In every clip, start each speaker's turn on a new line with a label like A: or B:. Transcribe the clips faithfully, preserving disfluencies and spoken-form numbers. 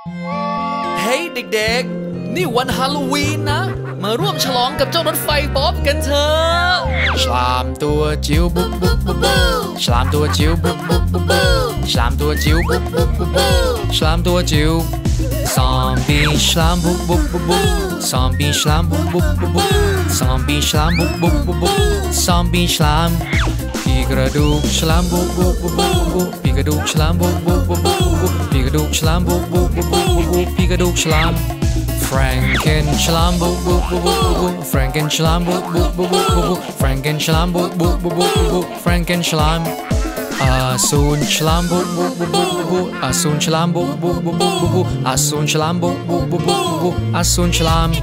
A: เฮ้ยเด็กๆนี่วันฮาโลวีนนะมาร่วมฉลองกับเจ้ารถไฟบ๊อบกันเถอะฉลามตัวจิ๋วบุ๊บบุ๊บบุ๊บฉลามตัวจิ๋วบุ๊บบุ๊บบุ๊บฉลามตัวจิ๋วบุ๊บบุ๊บบุ๊บฉลามตัวจิ๋วซอมบี้ฉลามบุ๊บบุ๊บบุ๊บซอมบี้ฉลามบุ๊บบุ๊บบุ๊บซอมบี้ฉลามบุ๊บบุ๊บบุ๊บซอมบี้ฉลามปีกระดูกฉลามบุ๊บบุ๊บบุ๊บบุ๊บปีกระดูกฉลามบุ๊บบุ๊บบุ๊บบุ๊บปีกระดูกฉลามบุ๊บบุ๊บบุ๊บบุ๊บปีกระดูกฉลาม Franken ฉลามบุ๊บบุ๊บบุ๊บบุ๊บ Franken ฉลามบุ๊บบุ๊บบุ๊บบุ๊บ Franken ฉลามบุ๊บบุ๊บบุ๊บบุ๊บ Franken ฉลามอาสูรฉลามบุ๊บบุ๊บบุ๊บบุ๊บอาสูรฉลามบุ๊บบุ๊บบุ๊บบุ๊บอาสูรฉลามบุ๊บบุ๊บบุ๊บบุ๊บอาสูรฉลาม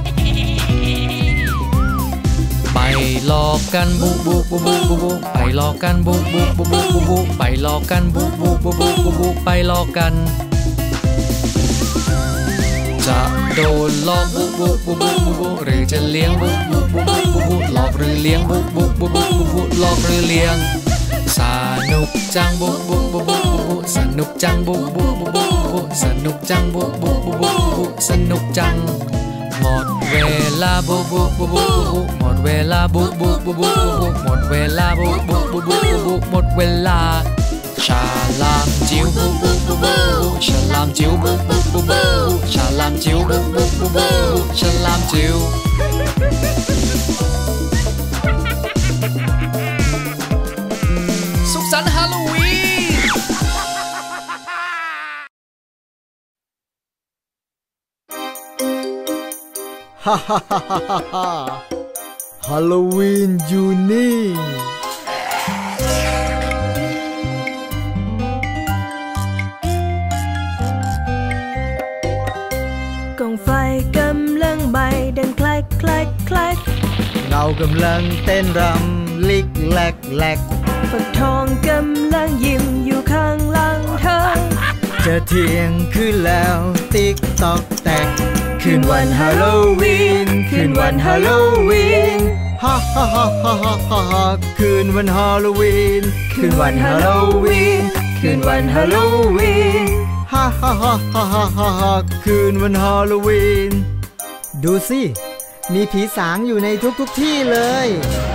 A: ไปหลอกกันบุบบุบบุบบุบบุบไปหลอกกันบุบบุบบุบบุบบุบไปหลอกกันบุบบุบบุบบุบบุบไปหลอกกันจะโดนหลอกบุบบุบบุบบุบบุบหรือจะเลี้ยงบุบบุบบุบบุบบุบหลอกหรือเลี้ยงบุบบุบบุบบุบบุบหลอกหรือเลี้ยงสนุกจังบุบบุบบุบบุบบุบสนุกจังบุบบุบบุบบุบบุบสนุกจังบุบบุบบุบบุบบุบสนุกจังหมดเวลาบุบบุบบุบบุบหมดเวลาบุบบุบบุบบุบหมดเวลาบุบบุบบุบบุบหมดเวลาฉลามจิ๋วบุบบุบบุบฉลามจิ๋วบุบบุบบุบฉลามจิ๋วบุบบุบบุบฉลามจิ๋วสุขสันต์ฮาโลวีน
B: ฮ่าฮ่าฮ่าฮ่าฮ่าฮาโลวีนอยู่นี่
C: กองไฟกำลังไหม้ดังแคลกแคลกแคลก
B: เงากำลังเต้นรำลิกแลกแลก
C: ฝักทองกำลังยิ้มอยู่ข้างหลังเธอ
B: จะเที่ยงคืนแล้วติ๊กตอกแตกคืนวันฮาโลวีนคืนวันฮาโลวีนฮ่าฮ่าฮ่าฮ่าฮ่าฮ่าคืนวันฮาโลวีนคืนวันฮาโลวีนคืนวันฮาโลวีนฮ่าฮ่าฮ่าฮ่าฮ่าฮ่าคืนวันฮาโลวีนดูสิมีผีสางอยู่ในทุกๆที่เลย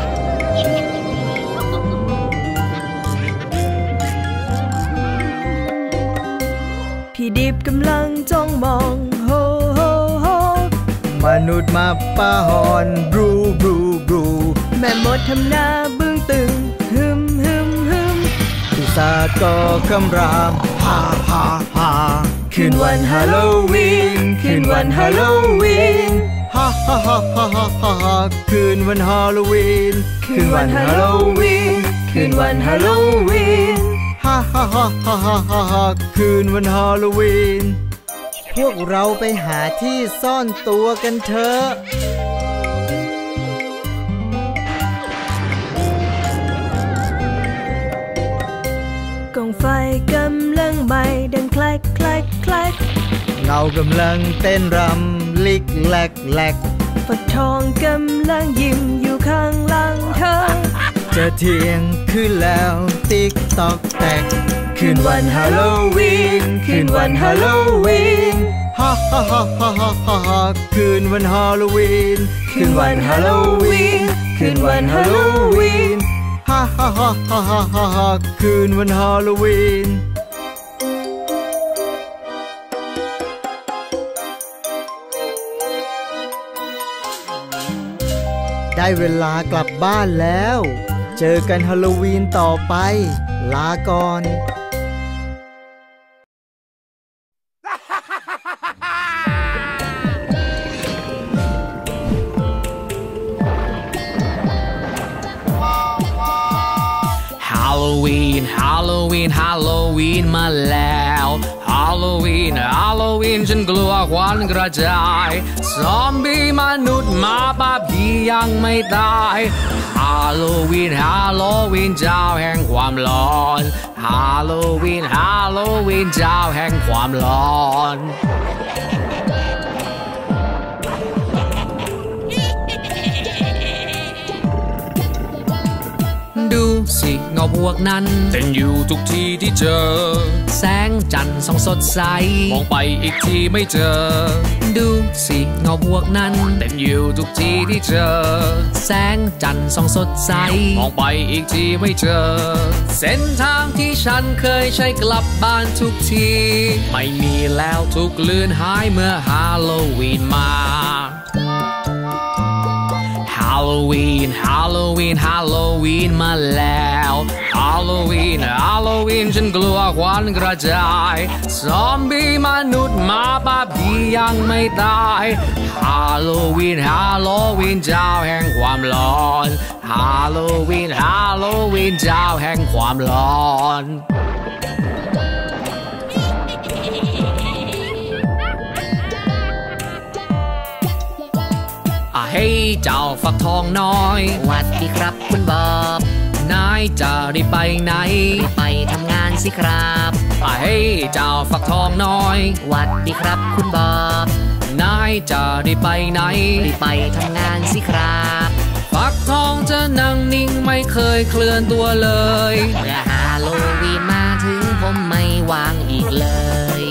C: พี่ดิบกำลังจ้องมองโฮโฮโฮ
B: มนุษย์มาป้าหอนบรูบรูบรู
C: แม่มดทำหน้าบึ้งตึงฮึมฮึมฮึม
B: ปีศาจก็คำรามฮ่าฮ่าฮ่าคืนวันฮาโลวีนคืนวันฮาโลวีนฮ่าฮ่าฮ่าฮ่าฮ่าคืนวันฮาโลวีนคืนวันฮาโลวีนคืนวันฮาโลวีนฮ่าฮ่าฮ่าฮ่าฮ่าคืนวันฮาโลวีนพวกเราไปหาที่ซ่อนตัวกันเถอะ
C: กองไฟกำลังไหม้ดังแคลกแคลกแคลก
B: เงากำลังเต้นรำลิกแลกแลก
C: ฝักทองกำลังยิ้มอยู่ข้างหลังเธอ
B: จะเที่ยงคืนแล้วติ๊กตอกแตกคืนวันฮาโลวีนคืนวันฮาโลวีนฮ่าฮ่าฮ่าฮ่าฮ่าฮ่าคืนวันฮาโลวีนคืนวันฮาโลวีนคืนวันฮาโลวีนฮ่าฮ่าฮ่าฮ่าฮ่าฮ่าคืนวันฮาโลวีนได้เวลากลับบ้านแล้วเจอกันฮาโลวีนต่อไปลาก่อน
A: Halloween Halloween Halloween มาแล้ว Halloween Halloween ฉันกลัวควันกระจายซอมบี้มนุษย์หมาป่าผียังไม่ตาย Halloween Halloween เจ้าแห่งความร้อน Halloween Halloween เจ้าแห่งความร้อนดูสิงาพวกนั้นเต้นอยู่ทุกที่ที่เจอแสงจันทร์ส่องสดใสมองไปอีกทีไม่เจอดูสิเงาพวกนั้นเต้นอยู่ทุกที่ที่เจอแสงจันทร์ส่องสดใสมองไปอีกทีไม่เจอเส้นทางที่ฉันเคยใช้กลับบ้านทุกทีไม่มีแล้วทุกเลือนหายเมื่อฮาโลวีนมาฮาโลวีนฮาโลวีนฮาโลวีนมาแล้วฮาโลวีนฮาโลวีนฉันกลัวควันกระจายซอมบี้มนุษย์หมาป่าผียังไม่ตายฮาโลวีนฮาโลวีนเจ้าแห่งความร้อนฮาโลวีนฮาโลวีนเจ้าแห่งความร้อนเฮ้ยเจ้าฟักทองน้อย
D: หวัดดีครับคุณบอบ
A: นายจะได้ไปไหน
D: ไปทำงานสิครับ
A: เฮ้ยเจ้าฟักทองน้อย
D: หวัดดีครับคุณบอบ
A: นายจะได้ไปไหน
D: ไปทำงานสิครับ
A: ฟักทองจะนั่งนิ่งไม่เคยเคลื่อนตัวเลย
D: เมื่อฮาโลวีนมาถึงผมไม่วางอีกเลย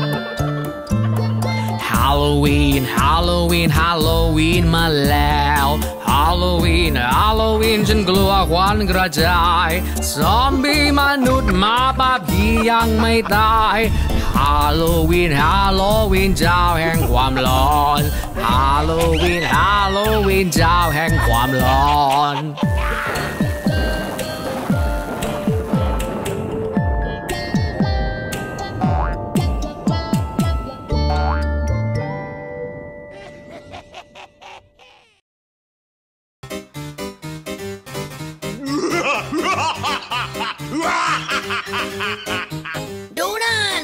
A: ฮาโลวีนฮาโลวีนฮาโลวีนมาแล้วฮาโลวีนฮาโลวีนฉันกลัวควันกระจายซอมบี้มนุษย์หมาป่าผียังไม่ตายฮาโลวีนฮาโลวีนเจ้าแห่งความร้อนฮาโลวีนฮาโลวีนเจ้าแห่งความร้อน
D: ดูนั่น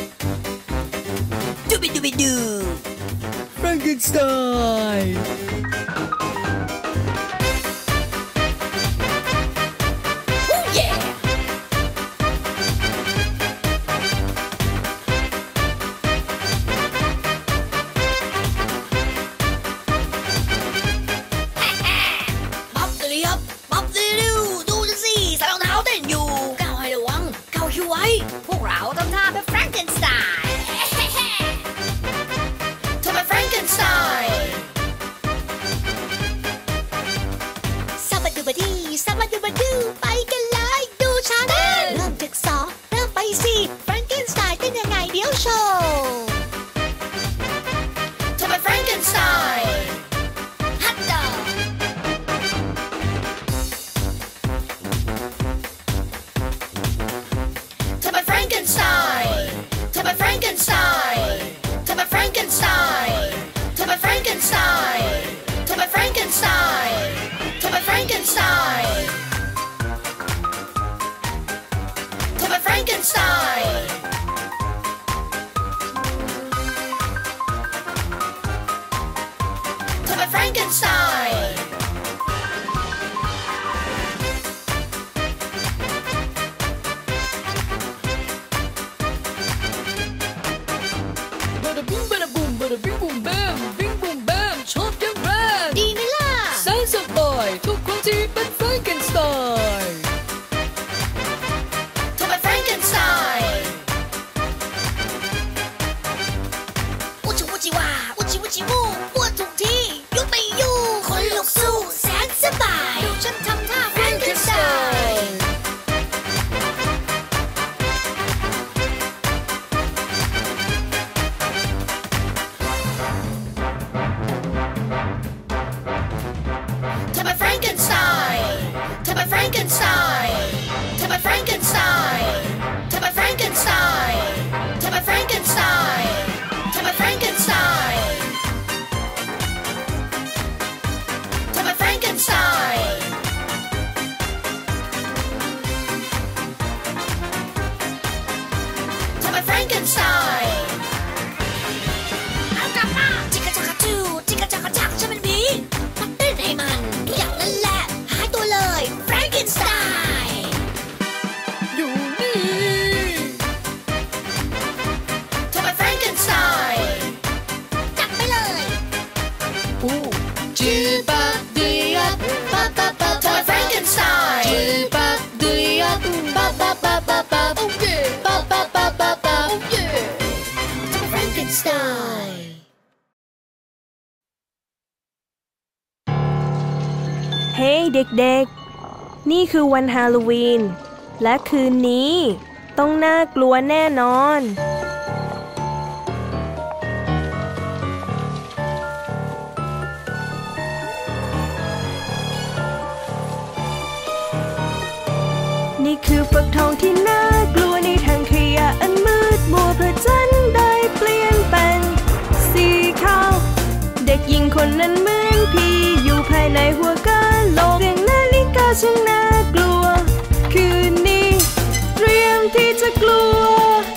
D: ดูบิดูบิดู
B: Frankenstein
D: พวกเราทำท่าแบบ Frankenstein ทำแบบ Frankenstein ซับบัดดูบัดดีซับบัดดูบัดดูไปกันเลยดูฉันเริ่มจากสองเริ่มไปสี่ Frankenstein เป็นยังไงเดี๋ยวโชว์ทำแบบ Frankenstein ฮัตโตFrankenstein ทำไม Frankenstein ทำไม Frankenstein ทำไม Frankenstein ทำไม Frankenstein ทำไม Frankenstein ทำไม Frankenstein ทำไม Frankenstein
A: Bada bing boom bam bing boom bam ชอบยังแรง
D: ดีไหมล่ะ
A: แสนสบายทุกคนที่เป็น Frankenstein
D: ทำไม Frankenstein อุจิอุจิว่าอุจิอุจิวูปวดทุกที่ยุดไม่อยู่คนลุกสู้แสนสบายดูฉันทำท่า Frankenstein Style
C: เฮ้เด็กๆนี่คือวันฮาโลวีนและคืนนี้ต้องน่ากลัวแน่นอนนี่คือฟักทองที่น่ากลัวในทางขยะอันมืดมัวพระจันทร์ได้เปลี่ยนเป็นสีขาวเด็กหญิงคนนั้นเหมือนผีอยู่ภายในหัวกะโหลกเสียงนาฬิกาช่างน่ากลัวคืนนี้เตรียมที่จะกลัว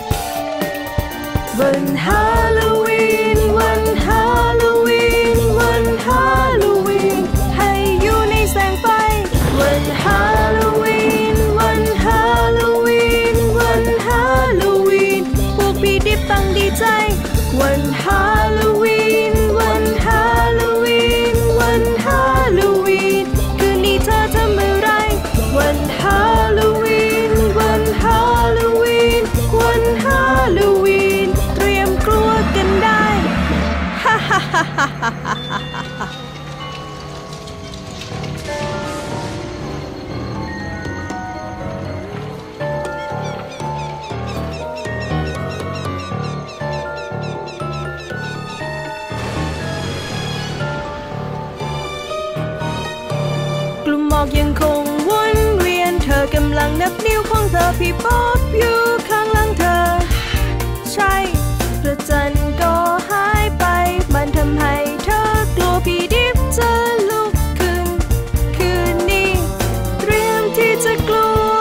C: วันฮาโลวีนวันฮาโลวีนวันฮาโลวีนให้อยู่ในแสงไฟวันฮาโลวีนวันฮาโลวีนวันฮาโลวีนพวกพี่ดิบตั้งดีใจวันฮาโลวีนวันฮาโลวีนวันฮาโลวีนคืนนี้เธอทำอะไรวันฮาโลวีนวันฮาโลวีนวันฮาโลวีนเตรียมกลัวกันได้ฮ่าฮ่าฮ่าฮ่าฮ่าฮ่ากลุ่มหมอกยังคงวนเวียนเธอกำลังนับนิ้วของเธอพี่ป๊อบอยู่ข้างหลังเธอใช่พระจันทร์ก็หายไปมันทำให้เธอกลัวพี่ดิบจะลุกขึ้นคืนนี้เตรียมที่จะกลัว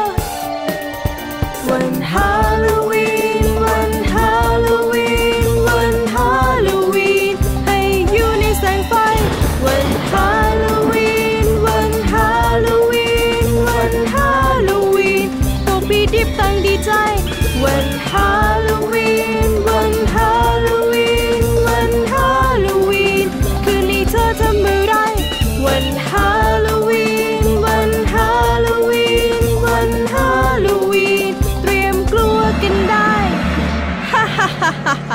C: วันฮาโลวีนวันฮาโลวีนวันฮาโลวีนให้อยู่ในแสงไฟวันฮาโลวีนวันฮาโลวีนวันฮาโลวีนพวกพี่ดิบตั้งดีใจวันฮาโลวีนวันฮาโลวีนวันฮาโลวีนคืนนี้เธอทำอะไรวันฮาโลวีนวันฮาโลวีนวันฮาโลวีนเตรียมกลัวกันได้ฮ่าฮ่าฮ่าฮ่า